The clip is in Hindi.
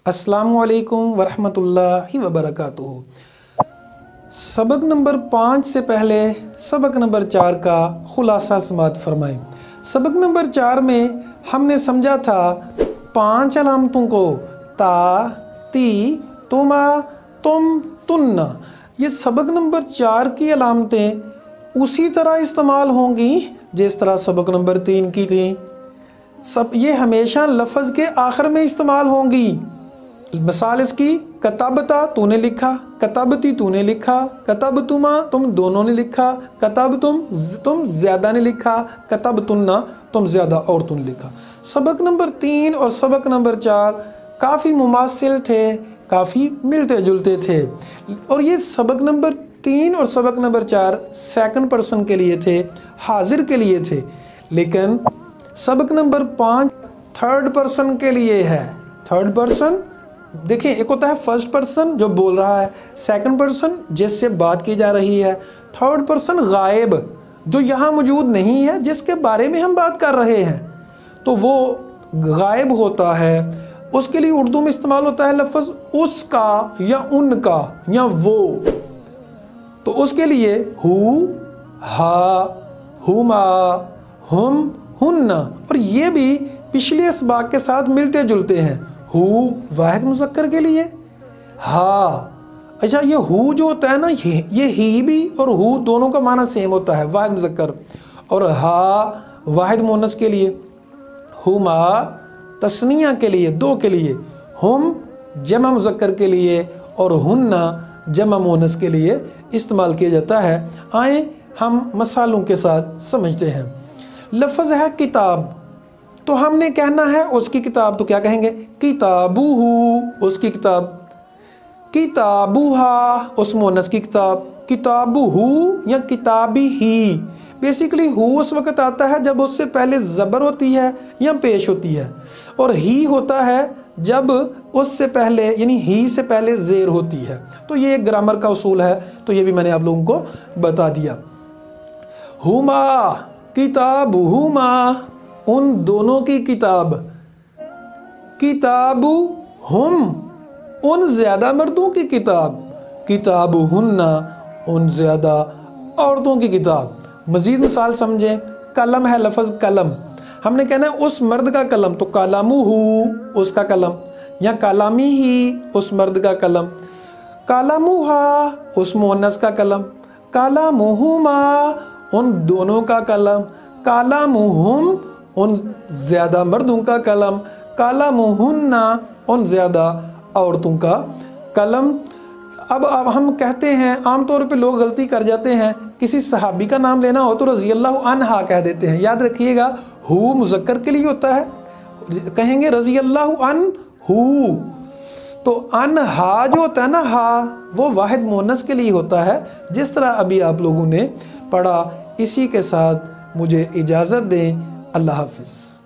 अस्सलामुअलैकुम वरहमतुल्लाहि वबरकातुहू। सबक नंबर 5 से पहले सबक नंबर 4 का खुलासा समाअत फरमाएं। सबक नंबर 4 में हमने समझा था 5 अलामतों को, ता, ती, तुमा, तुम, तुन्ना। ये सबक नंबर 4 की अलामतें उसी तरह इस्तेमाल होंगी जिस तरह सबक नंबर 3 की थी। सब ये हमेशा लफ्ज़ के आखिर में इस्तेमाल होंगी। मिसाल इसकी, कतबता तूने लिखा, कतबती तूने लिखा, कतबतुमा तुम दोनों ने लिखा, कतब तुम ज़्यादा ने लिखा, कतब तुन्ना तुम ज़्यादा और तुम लिखा। सबक नंबर 3 और सबक नंबर 4 काफ़ी मुमासिल थे, काफ़ी मिलते जुलते थे। और ये सबक नंबर 3 और सबक नंबर 4 सेकंड पर्सन के लिए थे, हाजिर के लिए थे। लेकिन सबक नंबर 5 थर्ड पर्सन के लिए है। थर्ड पर्सन देखिए, एक होता है फर्स्ट पर्सन जो बोल रहा है, सेकंड पर्सन जिससे बात की जा रही है, थर्ड पर्सन गायब जो यहाँ मौजूद नहीं है, जिसके बारे में हम बात कर रहे हैं, तो वो गायब होता है। उसके लिए उर्दू में इस्तेमाल होता है लफ्ज़ उसका या उनका या वो। तो उसके लिए हु, हा, हुमा, हुम, हुन्ना। और ये भी पिछले इसबाक के साथ मिलते जुलते हैं। हु वाहिद मुज़क्कर के लिए, हा। अच्छा, ये हु जो होता है ना, ये ही भी और हु दोनों का माना सेम होता है, वाहिद मुज़क्कर। और हा वाहिद मुअन्नस के लिए, हुमा तस्निया के लिए, दो के लिए, हुम जमा मुज़क्कर के लिए और हुन्ना जमा मुअन्नस के लिए इस्तेमाल किया जाता है। आए हम मसालों के साथ समझते हैं। लफ्ज़ है किताब, तो हमने कहना है उसकी किताब, तो क्या कहेंगे? किताबुहु उसकी किताब, किताबुहा उस मुअन्नस की किताब, किताबुहु या किताबी ही। बेसिकली हु उस वक़्त आता है जब उससे पहले ज़बर होती है या पेश होती है, और ही होता है जब उससे पहले यानी ही से पहले ज़ेर होती है। तो ये एक ग्रामर का उसूल है, तो ये भी मैंने आप लोगों को बता दिया। हुमा किताबुहुमा उन दोनों की किताब, किताबु हम उन ज़्यादा मर्दों की किताब, किताबु हुन्ना उन ज़्यादा औरतों की किताब। मज़ीद मिसाल समझें। कलम है लफ्ज़ कलम, हमने कहना है उस मर्द का कलम, तो कलमुहु उसका कलम, या कलामी ही उस मर्द का कलम, कलमुहा उस मुअन्नस का कलम, कलमुहुमा उन दोनों का कलम, कलमुहुम उन ज़्यादा मर्दों का कलम, कलमुहुन्ना उन ज़्यादा औरतों का कलम। अब हम कहते हैं, आम तौर पे लोग गलती कर जाते हैं, किसी सहाबी का नाम लेना हो तो रज़ी अल्लाहु अन्हा कह देते हैं। याद रखिएगा, हु मुज़क्कर के लिए होता है, कहेंगे रज़ी अल्लाहु अन्हु। तो अन्हा जो होता है ना, हा, वो वाहिद मुअन्नस के लिए होता है। जिस तरह अभी आप लोगों ने पढ़ा, इसी के साथ मुझे इजाज़त दें। अल्लाह हाफ़िज़।